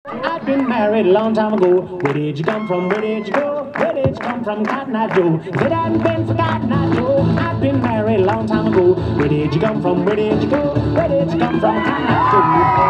I've been married a long time ago. Where did you come from? Where did you go? Where did you come from, Cotton Eye Joe? If it hadn't been for Cotton Eye Joe, I've been married a long time ago. Where did you come from? Where did you go? Where did you come from, Cotton Eye Joe?